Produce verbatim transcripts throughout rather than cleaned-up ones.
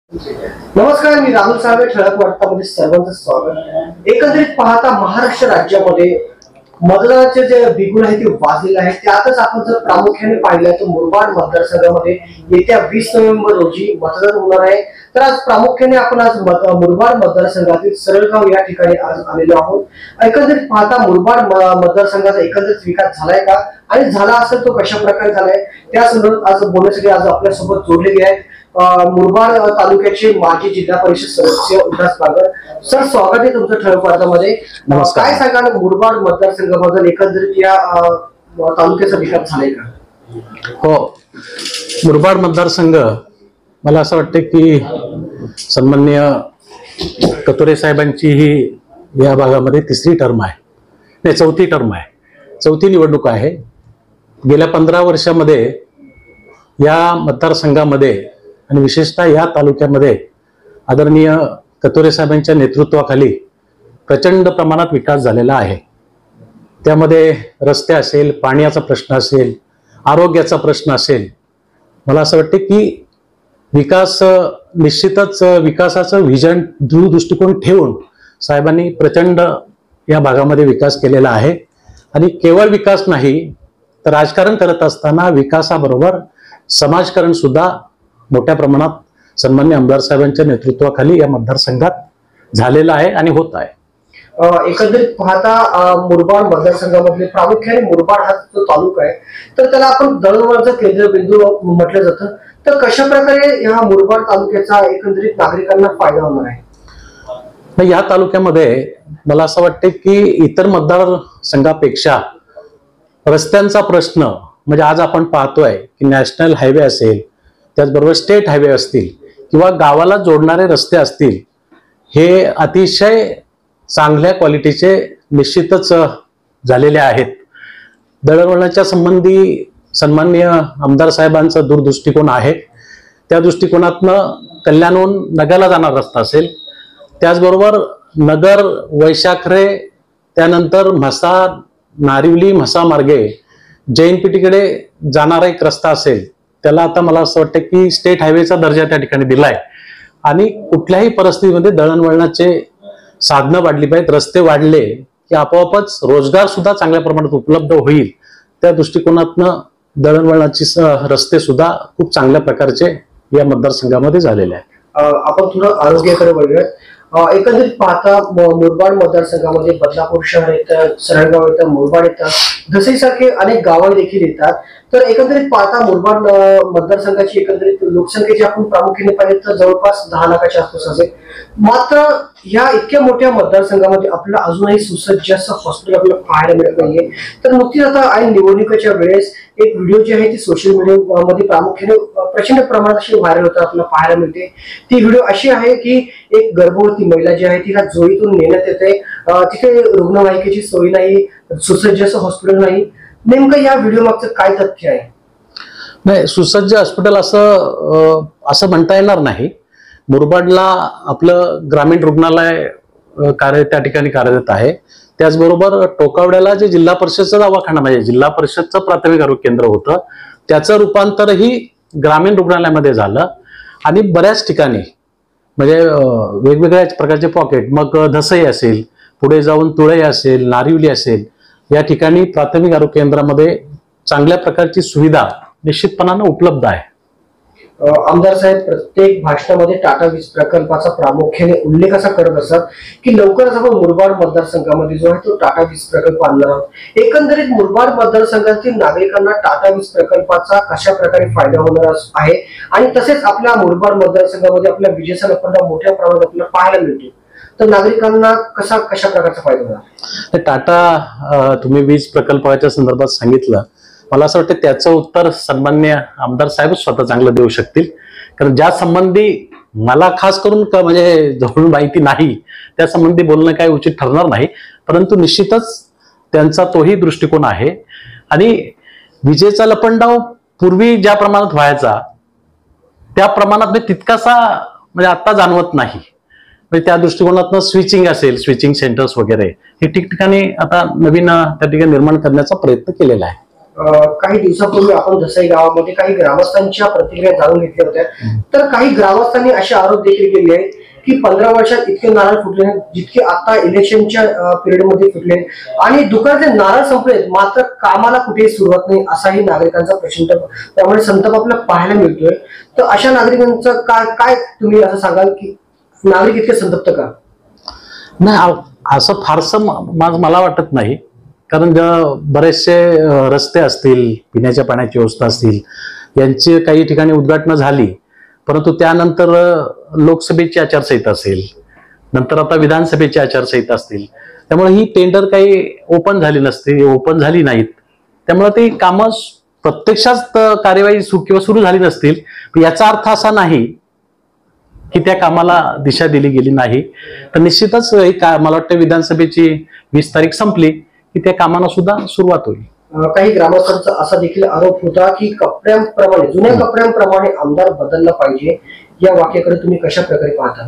नमस्कार, मी राहुल साळवे. ठळक वार्तामध्ये सर्वांचं स्वागत. एकंदरीत पाहता महाराष्ट्र राज्यामध्ये मतदानाचे जे बिगुल आहे ते वाजलेले आहे. त्यातच आपण जर प्रामुख्याने पाहिलं तर मुरबाड मतदारसंघामध्ये येत्या वीस नोव्हेंबर रोजी मतदान होणार आहे. तर आज प्रामुख्याने आपण आज मुरबाड मतदारसंघातील सरळगाव या ठिकाणी आज आलेलो आहोत. एकंदरीत पाहता मुरबाड मतदारसंघाचा एकंदरीत विकास झालाय का, आणि झाला असेल तो कशा प्रकारे झालाय, त्या संदर्भात आज बोलण्यासाठी आज आपल्यासोबत जोडलेले आहेत मुरबाड तालुक्याचे माजी जिल्हा परिषद सदस्य उल्हास बागर. सर, स्वागत आहे तुमचं ठळक वार्तामध्ये. काय सांगाल मुरबाड मतदारसंघाबद्दल, एकंदरीत या तालुक्याचा विकास झालाय का? हो, मुरबाड मतदारसंघ मला असं वाटतं की सन्माननीय कतोरे साहेबांची ही या भागामध्ये तिसरी टर्म आहे, नाही चौथी टर्म आहे, चौथी निवडणूक आहे. गेल्या पंधरा वर्षामध्ये या मतदारसंघामध्ये आणि विशेषतः या तालुक्यामध्ये आदरणीय कतोरे साहेबांच्या नेतृत्वाखाली प्रचंड प्रमाणात विकास झालेला आहे. त्यामध्ये रस्ते असेल, पाण्याचा प्रश्न असेल, आरोग्याचा प्रश्न असेल. मला असं वाटतं की विकास निश्चितच विकासाचं व्हिजन दूरदृष्टिकोन ठेवून साहेबांनी प्रचंड या भागामध्ये विकास केलेला आहे. आणि केवळ विकास नाही तर राजकारण करत असताना विकासाबरोबर समाजकारण सुद्धा मोठ्या प्रमाणात सन्मान्य आमदार साहेबांच्या नेतृत्वाखाली या मतदारसंघात झालेला आहे आणि होत आहे. एकंदरीत पाहता मुरबाड मतदारसंघामध्ये प्रामुख्याने मुरबाड हा जो तालुका आहे तर त्याला आपण दळणवळणाचा केंद्रबिंदू म्हटलं जातं. तर कशा प्रकारे या मुरबाड तालुक्याचा एकंदरीत नागरिकांना फायदा होणार आहे? या तालुक्यामध्ये मला असं वाटतं की इतर मतदारसंघापेक्षा रस्त्यांचा प्रश्न म्हणजे आज आपण पाहतोय की नॅशनल हायवे असेल, त्याचबरोबर स्टेट हायवे असतील किंवा गावाला जोडणारे रस्ते असतील, हे अतिशय चांगल्या क्वालिटीचे निश्चितच झालेले आहेत. दळणवळणाच्या संबंधी सन्माननीय आमदार साहेबांचा दूरदृष्टिकोन आहे. त्या दृष्टिकोनातनं कल्याणहून नगरला जाणारा रस्ता असेल, त्याचबरोबर नगर वैशाखरे त्यानंतर म्हसा नारिवली म्हसा मार्गे जैनपेठीकडे जाणारा एक रस्ता असेल, त्याला आता मला असं वाटतं की स्टेट हायवेचा दर्जा त्या ठिकाणी दिलाय. आणि कुठल्याही परिस्थितीमध्ये दळणवळणाचे साधनं वाढली पाहिजेत, रस्ते वाढले की आपोआपच रोजगार सुद्धा चांगल्या प्रमाणात उपलब्ध होईल. त्या दृष्टिकोनातनं दळणवळणाचे रस्ते सुद्धा खूप चांगल्या प्रकारचे या मतदारसंघामध्ये झालेले आहेत. आपण थोडं आरोग्याकडे वळूयात. एकंदरीत पाहता मुरबाड मतदारसंघामध्ये बदलापूर शहर येतं, सरळगाव येतं, मुरबाड येतं, धसईसारखे अनेक गावं देखील येतात. तर एकंदरीत पाहता मुरबाड मतदारसंघाची एकंदरीत लोकसंख्येची आपण प्रामुख्याने पाहिजे तर जवळपास दहा लाखाच्या आसपास असेल. मात्र या इतक्या मोठ्या मतदारसंघामध्ये आपल्याला अजूनही सुसज्ज असं हॉस्पिटल आपल्याला पाहायला मिळत नाहीये. तर नुकतीच आता ऐन निवडणुकीच्या वेळेस एक व्हिडिओ जी आहे ती सोशल मीडियामध्ये प्रामुख्याने प्रचंड प्रमाणात अशी व्हायरल होता आपल्याला पाहायला मिळते. ती व्हिडिओ अशी आहे की एक गर्भवती महिला जी आहे तिला जोईतून नेण्यात येते, तिथे रुग्णवाहिकेची सोय नाही, सुसज्ज असं हॉस्पिटल नाही. नेमकं या व्हिडिओ मागचं काय तथ्य आहे? नाही, सुसज्ज हॉस्पिटल असं असं म्हणता येणार नाही. मुरबाडला आपलं ग्रामीण रुग्णालय कार्य त्या ठिकाणी कार्यरत आहे. त्याचबरोबर टोकावड्याला जे जिल्हा परिषदचा दवाखाना म्हणजे जिल्हा परिषदचं प्राथमिक आरोग्य केंद्र होतं, त्याचं रूपांतरही ग्रामीण रुग्णालयामध्ये झालं. आणि बऱ्याच ठिकाणी म्हणजे वेगवेगळ्या प्रकारचे पॉकेट, मग धसई असेल, पुढे जाऊन तुळई असेल, नारिवली असेल, या ठिकाणी प्राथमिक आरोग्य केंद्रामध्ये चांगल्या प्रकारची सुविधा निश्चितपणानं उपलब्ध आहे. आमदार साहेब प्रत्येक भाषणामध्ये टाटा वीज प्रकल्पाचा प्रामुख्याने उल्लेख असा करत असतात की लवकरच आपण मुरबाड मतदारसंघामध्ये जो आहे तो टाटा वीज प्रकल्प आणणार आहोत. एकंदरीत मुरबाड मतदारसंघातील नागरिकांना टाटा वीज प्रकल्पाचा कशा प्रकारे फायदा होणार आहे, आणि तसेच आपल्या मुरबाड मतदारसंघामध्ये आपल्या विजेचा लपंडा मोठ्या प्रमाणात आपल्याला पाहायला मिळतो. तर नागरिकांना कसा कशा प्रकारचा फायदा होणार? टाटा तुम्ही वीज प्रकल्पाच्या संदर्भात सांगितलं, मला असं वाटतं त्याचं उत्तर सन्मान्य आमदार साहेब स्वतः चांगलं देऊ शकतील. कारण ज्या संबंधी मला खास करून म्हणजे जवळून माहिती नाही, त्या संबंधी बोलणं काही उचित ठरणार नाही. परंतु निश्चितच त्यांचा तोही दृष्टिकोन आहे. आणि विजेचा लपंडाव पूर्वी ज्या प्रमाणात व्हायचा त्या प्रमाणात तितकासा म्हणजे आता जाणवत नाही. म्हणजे त्या दृष्टिकोनातनं स्विचिंग असेल, स्विचिंग सेंटर्स वगैरे हे ठिकठिकाणी आता नवीन त्या ठिकाणी निर्माण करण्याचा प्रयत्न केलेला आहे. अं, काही दिवसापूर्वी आपण दसई गावामध्ये काही ग्रामस्थांच्या प्रतिक्रिया जाणून घेतल्या होत्या. तर काही ग्रामस्थांनी असे आरोप देखील केले आहेत की पंधरा वर्षात इतके नारळ फुटले नाहीत, जितके आता इलेक्शनच्या पिरियड मध्ये फुटले, आणि दुकानाचे नारळ संपलेत मात्र कामाला कुठेही सुरुवात नाही, असाही नागरिकांचा प्रश्न त्यामुळे संताप आपल्याला पाहायला मिळतोय. तर अशा नागरिकांचं काय काय तुम्ही असं सांगाल की नागरिक इतके संतप्त का? नाही, आ- असं फारसं म- माझं मला वाटत नाही. कारण ज- बरेचसे अ, रस्ते असतील, पिण्याच्या पाण्याची व्यवस्था असतील, यांची काही ठिकाणी उद्घाटनं झाली, परंतु त्यानंतर अ, लोकसभेची आचारसंहिता असेल, नंतर आता विधानसभेची आचारसंहिता असतील, त्यामुळे ही टेंडर काही ओपन झाली नसते, ओपन झाली नाहीत. त्यामुळे ती कामं स- प्रत्यक्षात अ, कार्यवाही सु किंवा सुरू झाली नसतील. पण याचा अर्थ असा नाही की त्या कामाला दिशा दिली गेली नाही. तर निश्चितच ही का मला वाटतं विधानसभेची वीस तारीख संपली की त्या कामांना सुद्धा सुरुवात होईल. अं, काही ग्रामस्थांचा असा देखील आरोप होता की कपड्यांप्रमाणे जुन्या कपड्यांप्रमाणे आमदार बदलला पाहिजे. या वाक्याकडे तुम्ही कशा प्रकारे पाहता?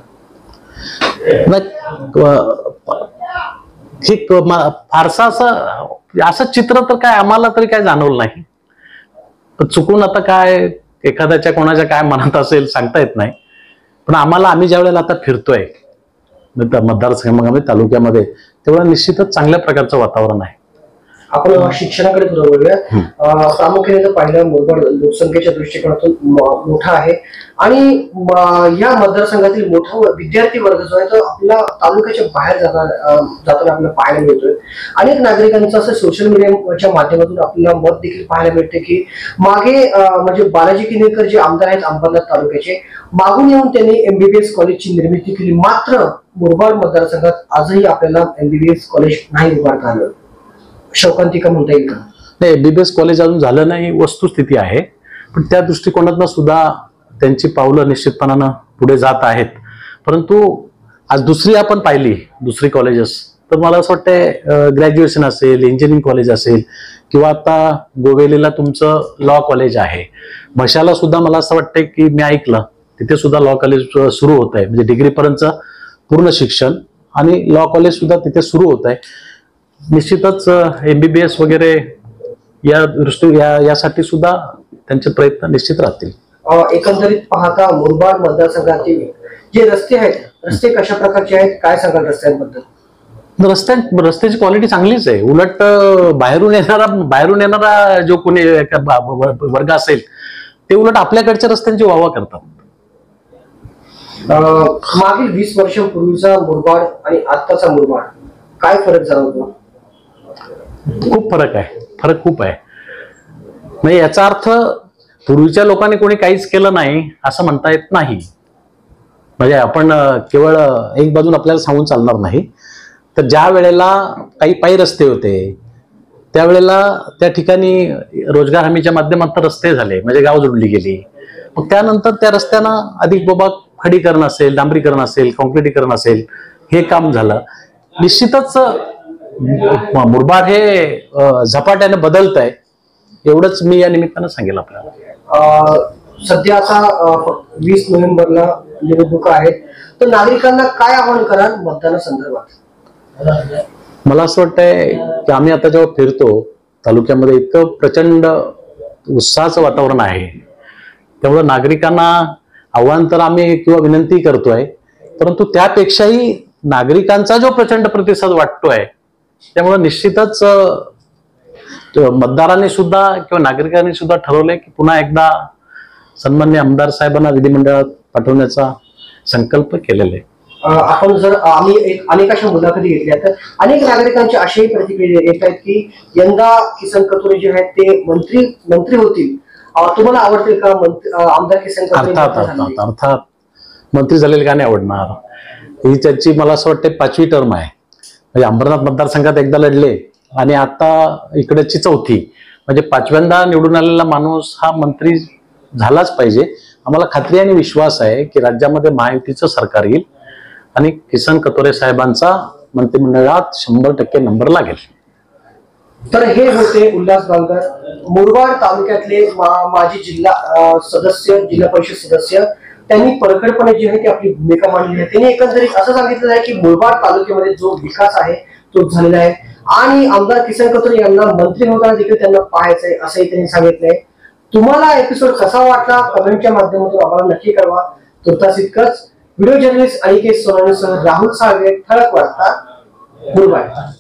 नाही, अ, हे क- मा- फारसं असं असं चित्र तर काय आम्हाला तरी काय जाणवलं नाही. पण चुकून आता काय एखाद्याच्या कोणाच्या काय मनात असेल सांगता येत नाही. पण आम्हाला आम्ही ज्या वेळेला आता फिरतोय मत- मतदारसंघामध्ये, तालुक्यामध्ये, तेवढं निश्चितच चांगल्या प्रकारचं वातावरण आहे. आपण शिक्षणाकडे थोडं बोलूया. अं, प्रामुख्याने जर पाहिलं मुरबाड लोकसंख्येच्या दृष्टिकोनातून म- मोठा आहे आणि म- या मतदारसंघातील मोठा व- विद्यार्थी वर्ग जो आहे तो आपल्या तालुक्याच्या बाहेर जाता अं, जाताना आपल्याला पाहायला मिळतोय. अनेक नागरिकांचं असं सोशल मीडियाच्या माध्यमातून आपल्याला मत देखील पाहायला मिळते की मागे अं, म्हणजे बालाजी किनीकर जे आमदार आहेत अंबरनाथ तालुक्याचे, मागून येऊन त्यांनी एमबीबीएस कॉलेजची निर्मिती केली, मात्र मुरबाड मतदारसंघात आजही आपल्याला एमबीबीएस कॉलेज नाही उभारता आलं. शौकांतिका म्हणता येईल का? नाही, एमबीबीएस कॉलेज अजून झालं नाही, वस्तुस्थिती आहे. पण त्या दृष्टिकोनातनं सुद्धा त्यांची पावलं निश्चितपणानं पुढे जात आहेत. परंतु आज दुसरी आपण पाहिली, दुसरी कॉलेजेस, तर मला असं वाटतं ग्रॅज्युएशन असेल, इंजिनिअरिंग कॉलेज असेल, किंवा आता गोवेलीला तुमचं लॉ कॉलेज आहे. म्हशाला सुद्धा मला असं वाटतंय की मी ऐकलं तिथे सुद्धा लॉ कॉलेज सुरू होत आहे, म्हणजे डिग्रीपर्यंतचं पूर्ण शिक्षण, आणि लॉ कॉलेज सुद्धा तिथे सुरू होत आहे. निश्चितच एमबीबीएस वगैरे या दृष्टी या यासाठी सुद्धा त्यांचे प्रयत्न निश्चित राहतील. अं, एकंदरीत पाहता मुरबाड मतदारसंघातील जे रस्ते आहेत, रस्ते कशा प्रकारचे आहेत, काय सांगाल रस्त्यांबद्दल? रस्त्या रस्त्याची क्वालिटी चांगलीच आहे. उलट अं, बाहेरून येणारा बाहेरून येणारा जो कोणी एका ब- ब- वर्ग असेल ते उलट आपल्याकडच्या रस्त्यांची वाहवा करतात. अं, मागील वीस वर्षांपूर्वीचा मुरबाड आणि आत्ताचा मुरबाड काय फरक जाणवतो? खूप फरक आहे, फरक खूप आहे. म्हणजे याचा अर्थ पूर्वीच्या लोकांनी कोणी काहीच केलं नाही असं म्हणता येत नाही. म्हणजे आपण अं, केवळ अं, एक बाजून आपल्याला सांगून चालणार नाही. तर ज्या वेळेला काही पायी रस्ते होते त्यावेळेला त्या ठिकाणी रोजगार हमीच्या माध्यमातून रस्ते झाले, म्हणजे गाव जोडली गेली. मग त्यानंतर त्या रस्त्यांना अधिक बाबा खडीकरण असेल, डांबरीकरण असेल, कॉन्क्रिटीकरण असेल, हे काम झालं. निश्चितच म- मुरबाड हे अं, झपाट्याने बदलत आहे, एवढंच मी या निमित्तानं सांगेल आपल्याला. अं, सध्या आता अं, वीस नोव्हेंबरला निवडणुका आहेत, तर नागरिकांना काय आवाहन कराल मतदानासंदर्भात? मला असं वाटतंय की आम्ही आता जेव्हा फिरतो तालुक्यामध्ये, इतकं प्रचंड उत्साहाचं वातावरण आहे. त्यामुळं नागरिकांना आव्हान तर आम्ही किंवा विनंती करतोय, परंतु त्यापेक्षाही नागरिकांचा जो प्रचंड प्रतिसाद वाटतोय, त्यामुळं निश्चितच अं, मतदारांनी सुद्धा किंवा नागरिकांनी सुद्धा ठरवलंय की पुन्हा एकदा सन्मान्य आमदार साहेबांना विधिमंडळात पाठवण्याचा संकल्प केलेला आहे. अं, आपण जर आम्ही एक अनेक अशा मुलाखती घेतल्या तर अनेक नागरिकांची अशाही प्रतिक्रिया येत आहेत की यंदा किसन कथोरे जे आहेत ते मंत्री मंत्री होतील. अं, तुम्हाला आवडतील का मंत्री अं, आमदार किसन कथोरे अर्थात मंत्री झालेले? अर्थात अर्थात मंत्री झालेले का नाही आवडणार. ही त्यांची मला असं वाटतं पाचवी टर्म आहे. म्हणजे अंबरनाथ मतदारसंघात एकदा लढले आणि आता इकडची चौथी, म्हणजे पाचव्यांदा निवडून आलेला माणूस हा मंत्री झालाच पाहिजे. आम्हाला खात्री आणि विश्वास आहे की राज्यामध्ये महायुतीचं सरकार येईल आणि किसन कथोरे साहेबांचा मंत्रिमंडळात शंभर टक्के नंबर लागेल. तर हे होते उल्हास बांगर, मुरबाड तालुक्यातले मा- माजी जिल्हा अं, सदस्य, जिल्हा परिषद सदस्य. त्यांनी परखडपणे जी आहे ती आपली भूमिका मांडली आहे. त्यांनी एकंदरीत असं सांगितलं आहे की मुरबाड तालुक्यामध्ये जो विकास आहे तो झालेला आहे. आणि आमदार किसन कथोरे यांना मंत्री होताना देखील त्यांना पाहायचंय असंही त्यांनी सांगितलंय. तुम्हाला एपिसोड कसा वाटला कमेंटच्या माध्यमातून आम्हाला नक्की कळवा. तुर्तास इतकंच. व्हिडिओ जर्नलिस्ट अनिकेत सोनानीसह राहुल साळवे, ठळक वार्ता, मुरबाड.